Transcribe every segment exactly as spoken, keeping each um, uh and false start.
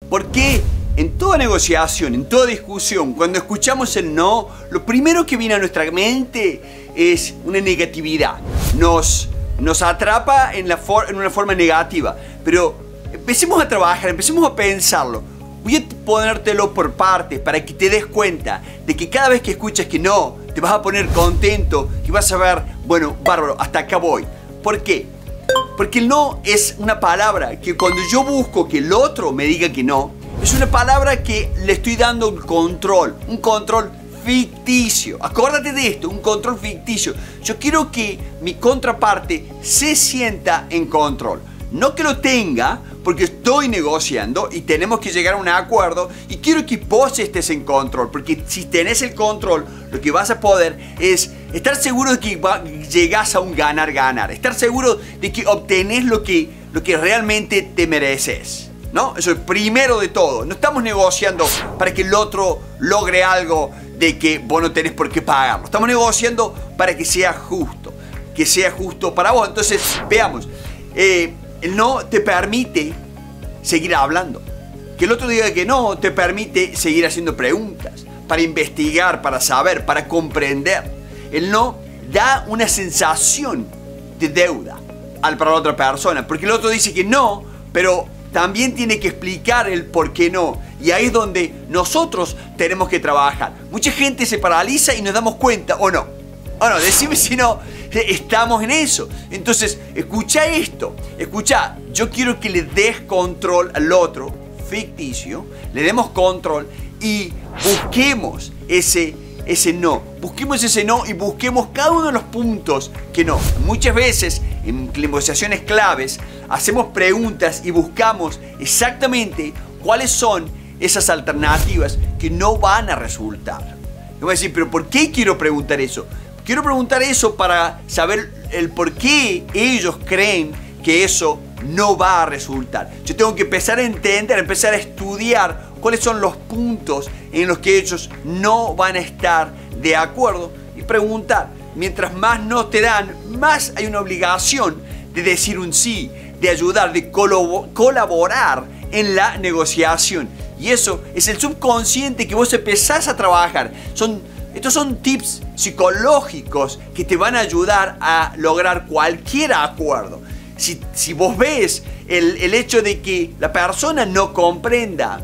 ¿Por qué en toda negociación, en toda discusión, cuando escuchamos el no, lo primero que viene a nuestra mente es una negatividad? Nos, nos atrapa en, la for- en una forma negativa. Pero empecemos a trabajar, empecemos a pensarlo. Voy a ponértelo por partes para que te des cuenta de que cada vez que escuchas que no, te vas a poner contento y vas a ver, bueno, bárbaro, hasta acá voy. ¿Por qué? Porque el no es una palabra que cuando yo busco que el otro me diga que no, es una palabra que le estoy dando un control, un control ficticio. Acuérdate de esto, un control ficticio. Yo quiero que mi contraparte se sienta en control. No que lo tenga, porque estoy negociando y tenemos que llegar a un acuerdo y quiero que vos estés en control, porque si tenés el control, lo que vas a poder es estar seguro de que va, llegás a un ganar-ganar, estar seguro de que obtenés lo que, lo que realmente te mereces, ¿no? Eso es primero de todo. No estamos negociando para que el otro logre algo de que vos no tenés por qué pagarlo. Estamos negociando para que sea justo, que sea justo para vos. Entonces, veamos. Eh, El no te permite seguir hablando. Que el otro diga que no te permite seguir haciendo preguntas, para investigar, para saber, para comprender. El no da una sensación de deuda para la otra persona, porque el otro dice que no, pero también tiene que explicar el por qué no. Y ahí es donde nosotros tenemos que trabajar. Mucha gente se paraliza y nos damos cuenta, o no. O no, decime si no estamos en eso. Entonces, escucha esto. Escucha, yo quiero que le des control al otro, ficticio. Le demos control y busquemos ese, ese no. Busquemos ese no y busquemos cada uno de los puntos que no. Muchas veces, en negociaciones claves, hacemos preguntas y buscamos exactamente cuáles son esas alternativas que no van a resultar. Me voy a decir, pero ¿por qué quiero preguntar eso? Quiero preguntar eso para saber el por qué ellos creen que eso no va a resultar. Yo tengo que empezar a entender, empezar a estudiar cuáles son los puntos en los que ellos no van a estar de acuerdo y preguntar. Mientras más no te dan, más hay una obligación de decir un sí, de ayudar, de colaborar en la negociación. Y eso es el subconsciente que vos empezás a trabajar. Son Estos son tips psicológicos que te van a ayudar a lograr cualquier acuerdo. Si, si vos ves el, el hecho de que la persona no comprenda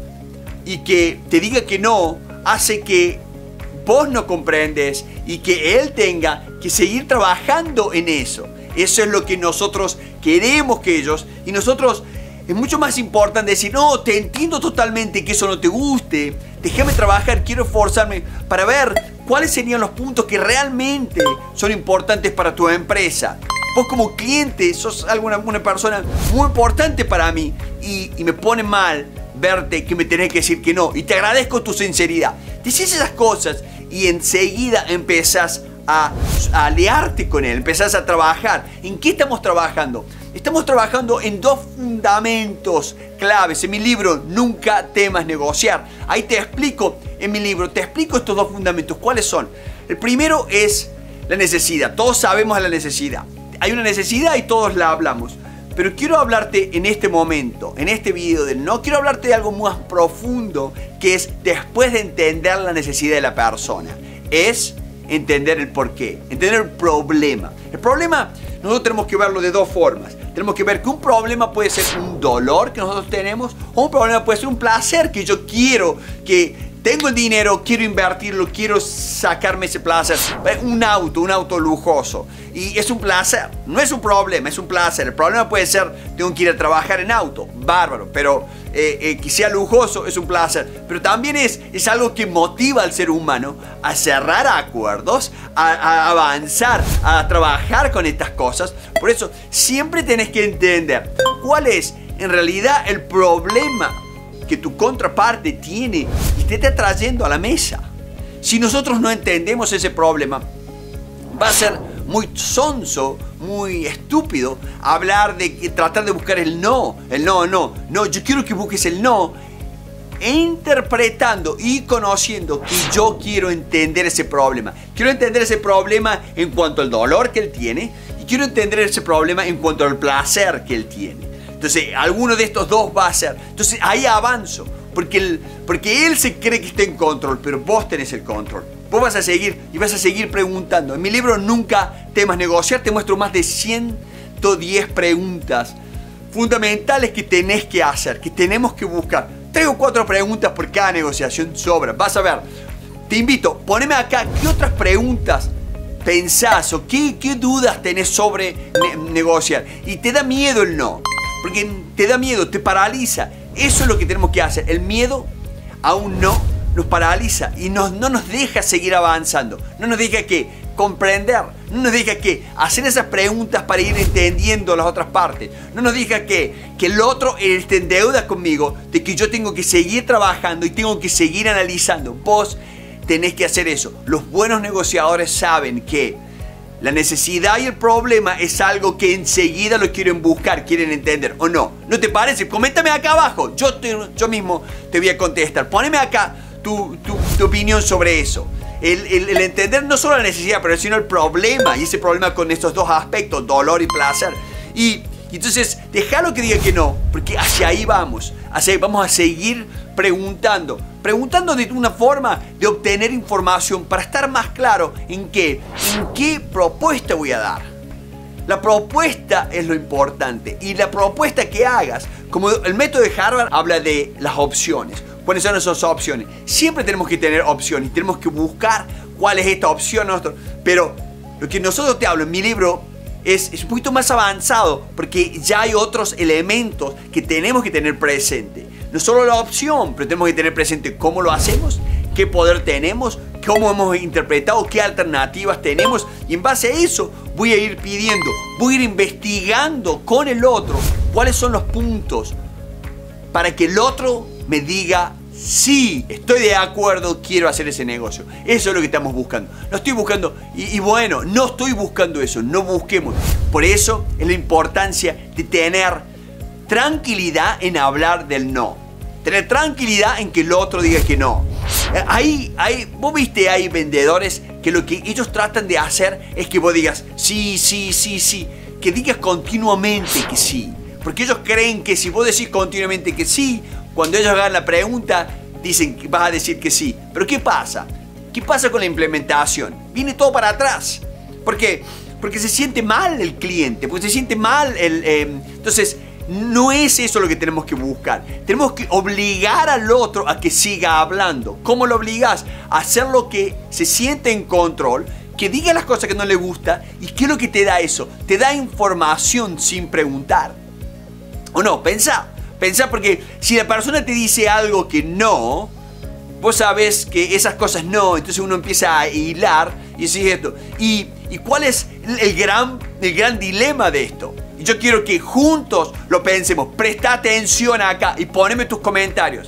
y que te diga que no, hace que vos no comprendes y que él tenga que seguir trabajando en eso. Eso es lo que nosotros queremos que ellos, y nosotros es mucho más importante decir, no, te entiendo totalmente que eso no te guste, déjame trabajar, quiero esforzarme para ver cuáles serían los puntos que realmente son importantes para tu empresa. Vos como cliente sos alguna, una persona muy importante para mí y, y me pone mal verte que me tenés que decir que no. Y te agradezco tu sinceridad. Decís esas cosas y enseguida empezás a, a aliarte con él, empezás a trabajar. ¿En qué estamos trabajando? Estamos trabajando en dos fundamentos claves. En mi libro, Nunca temas negociar. Ahí te explico, en mi libro, te explico estos dos fundamentos. ¿Cuáles son? El primero es la necesidad. Todos sabemos de la necesidad. Hay una necesidad y todos la hablamos. Pero quiero hablarte en este momento, en este video del no, quiero hablarte de algo más profundo, que es después de entender la necesidad de la persona. Es entender el porqué, entender el problema. El problema, nosotros tenemos que verlo de dos formas. Tenemos que ver que un problema puede ser un dolor que nosotros tenemos, o un problema puede ser un placer que yo quiero, que tengo el dinero, quiero invertirlo, quiero sacarme ese placer. Un auto, un auto lujoso. Y es un placer, no es un problema, es un placer. El problema puede ser, tengo que ir a trabajar en auto, bárbaro, pero eh, eh, que sea lujoso es un placer. Pero también es, es algo que motiva al ser humano a cerrar acuerdos, a, a avanzar, a trabajar con estas cosas. Por eso siempre tenés que entender cuál es en realidad el problema que tu contraparte tiene y te está trayendo a la mesa. Si nosotros no entendemos ese problema, va a ser muy sonso, muy estúpido hablar de que tratar de buscar el no, el no, no, no, yo quiero que busques el no, interpretando y conociendo que yo quiero entender ese problema. Quiero entender ese problema en cuanto al dolor que él tiene y quiero entender ese problema en cuanto al placer que él tiene. Entonces, alguno de estos dos va a ser. Entonces, ahí avanzo. Porque, el, porque él se cree que está en control, pero vos tenés el control. Vos vas a seguir y vas a seguir preguntando. En mi libro Nunca temas negociar te muestro más de ciento diez preguntas fundamentales que tenés que hacer, que tenemos que buscar. Traigo cuatro preguntas por cada negociación, sobra. Vas a ver. Te invito, poneme acá qué otras preguntas pensás o qué, qué dudas tenés sobre ne negociar. Y te da miedo el no. Porque te da miedo, te paraliza. Eso es lo que tenemos que hacer. El miedo a un no nos paraliza y nos, no nos deja seguir avanzando. No nos deja que comprender. No nos deja que hacer esas preguntas para ir entendiendo las otras partes. No nos deja que, que el otro esté en deuda conmigo de que yo tengo que seguir trabajando y tengo que seguir analizando. Vos tenés que hacer eso. Los buenos negociadores saben que la necesidad y el problema es algo que enseguida lo quieren buscar, quieren entender, ¿o no? ¿No te parece? Coméntame acá abajo. Yo, te, yo mismo te voy a contestar. Poneme acá tu, tu, tu opinión sobre eso. El, el, el entender no solo la necesidad, pero sino el problema. Y ese problema con estos dos aspectos, dolor y placer. Y, y entonces, déjalo que diga que no, porque hacia ahí vamos. Hacia ahí vamos a seguir preguntando. Preguntando de una forma de obtener información para estar más claro en qué, en qué propuesta voy a dar. La propuesta es lo importante y la propuesta que hagas, como el método de Harvard habla de las opciones. ¿Cuáles son esas opciones? Siempre tenemos que tener opciones, tenemos que buscar cuál es esta opción. Pero lo que nosotros te hablo en mi libro es, es un poquito más avanzado porque ya hay otros elementos que tenemos que tener presente. No solo la opción, pero tenemos que tener presente cómo lo hacemos, qué poder tenemos, cómo hemos interpretado, qué alternativas tenemos. Y en base a eso voy a ir pidiendo, voy a ir investigando con el otro cuáles son los puntos para que el otro me diga sí, estoy de acuerdo, quiero hacer ese negocio. Eso es lo que estamos buscando. No estoy buscando, y, y bueno, no estoy buscando eso, no busquemos. Por eso es la importancia de tener tranquilidad en hablar del no. Tener tranquilidad en que el otro diga que no. Hay, hay, vos viste, hay vendedores que lo que ellos tratan de hacer es que vos digas sí, sí, sí, sí. Que digas continuamente que sí. Porque ellos creen que si vos decís continuamente que sí, cuando ellos hagan la pregunta, dicen que vas a decir que sí. Pero ¿qué pasa? ¿Qué pasa con la implementación? Viene todo para atrás. ¿Por qué? Porque se siente mal el cliente, porque se siente mal el... Eh, entonces... No es eso lo que tenemos que buscar. Tenemos que obligar al otro a que siga hablando. ¿Cómo lo obligás? A hacer lo que se siente en control, que diga las cosas que no le gusta. ¿Y qué es lo que te da eso? Te da información sin preguntar. ¿O no? Pensá. Pensá porque si la persona te dice algo que no, vos sabés que esas cosas no. Entonces uno empieza a hilar y decís esto. ¿Y, y cuál es el gran, el gran dilema de esto? Yo quiero que juntos lo pensemos. Presta atención acá y poneme tus comentarios.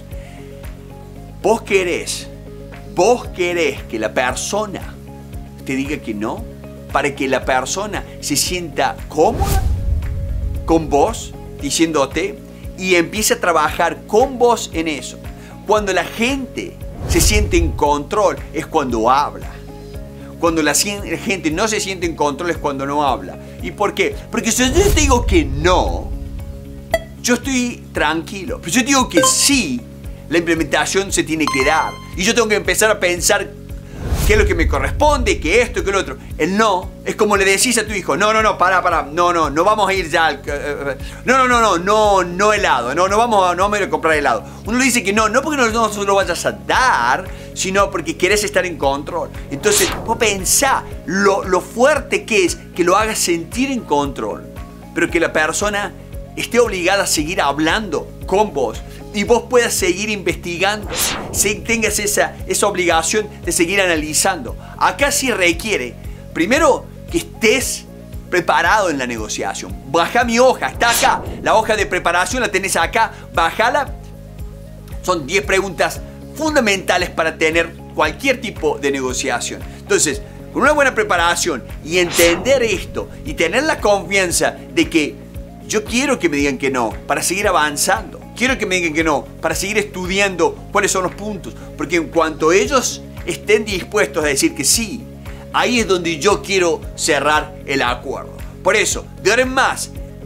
Vos querés, vos querés que la persona te diga que no, para que la persona se sienta cómoda con vos, diciéndote, y empiece a trabajar con vos en eso. Cuando la gente se siente en control es cuando habla. Cuando la gente no se siente en control es cuando no habla. ¿Y por qué? Porque si yo te digo que no, yo estoy tranquilo. Pero si yo te digo que sí, la implementación se tiene que dar. Y yo tengo que empezar a pensar qué es lo que me corresponde, que esto, que lo otro. El no es como le decís a tu hijo, no, no, no, para, para, no, no, no vamos a ir ya al... No, no, no, no, no, no helado, no, no vamos a, no vamos a ir a comprar helado. Uno le dice que no, no porque no, no lo vayas a dar, sino porque querés estar en control. Entonces, vos pensá lo, lo fuerte que es que lo hagas sentir en control, pero que la persona esté obligada a seguir hablando con vos y vos puedas seguir investigando, si tengas esa, esa obligación de seguir analizando. Acá sí requiere, primero, que estés preparado en la negociación. Baja mi hoja, está acá. La hoja de preparación la tenés acá, bájala. Son diez preguntas fundamentales para tener cualquier tipo de negociación. Entonces, con una buena preparación y entender esto y tener la confianza de que yo quiero que me digan que no para seguir avanzando. Quiero que me digan que no para seguir estudiando cuáles son los puntos. Porque en cuanto ellos estén dispuestos a decir que sí, ahí es donde yo quiero cerrar el acuerdo. Por eso, de ahora en más,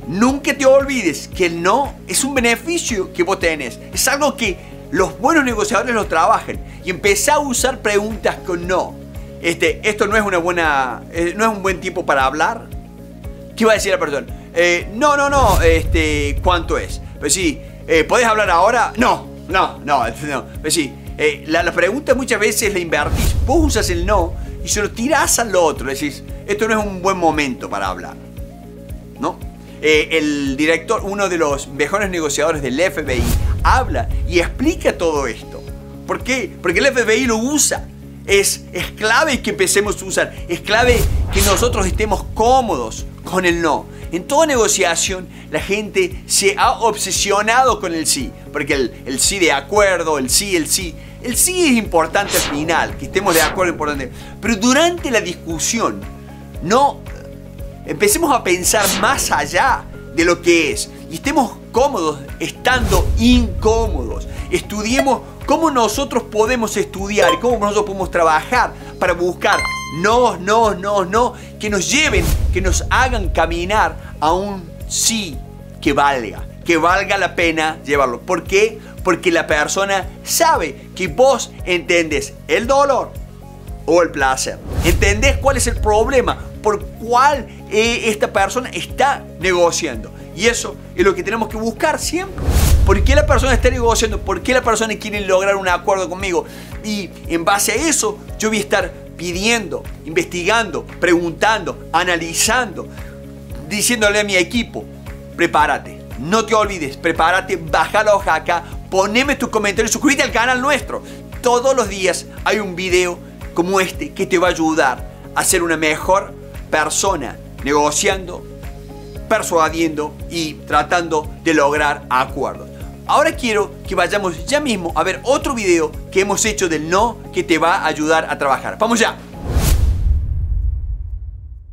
nunca te olvides que el no es un beneficio que vos tenés. Es algo que los buenos negociadores lo trabajan. Y empezá a usar preguntas con no. Este, esto no es una buena, eh, no es un buen tiempo para hablar. ¿Qué va a decir la persona? Eh, no, no, no, este, ¿cuánto es? Pues sí, eh, ¿podés hablar ahora? No, no, no, no. Pues sí, eh, la, la pregunta muchas veces la invertís. Vos usas el no y se lo tirás al otro. Le decís, esto no es un buen momento para hablar, ¿no? Eh, el director, uno de los mejores negociadores del F B I, habla y explica todo esto. ¿Por qué? Porque el F B I lo usa. Es, es clave que empecemos a usar. Es clave que nosotros estemos cómodos con el no. En toda negociación, la gente se ha obsesionado con el sí. Porque el, el sí de acuerdo, el sí, el sí. El sí es importante al final, que estemos de acuerdo es importante. Pero durante la discusión, no empecemos a pensar más allá de lo que es. Y estemos cómodos estando incómodos. Estudiemos cómo nosotros podemos estudiar y cómo nosotros podemos trabajar para buscar no, no, no, no, que nos lleven, que nos hagan caminar a un sí que valga, que valga la pena llevarlo. ¿Por qué? Porque la persona sabe que vos entendés el dolor o el placer. Entendés cuál es el problema, por cuál eh, esta persona está negociando. Y eso es lo que tenemos que buscar siempre. ¿Por qué la persona está negociando? ¿Por qué la persona quiere lograr un acuerdo conmigo? Y en base a eso yo voy a estar pidiendo, investigando, preguntando, analizando, diciéndole a mi equipo, prepárate, no te olvides, prepárate, baja la hoja acá, poneme tus comentarios, suscríbete al canal nuestro. Todos los días hay un video como este que te va a ayudar a ser una mejor persona negociando, persuadiendo y tratando de lograr acuerdos. Ahora quiero que vayamos ya mismo a ver otro video que hemos hecho del no que te va a ayudar a trabajar. ¡Vamos ya!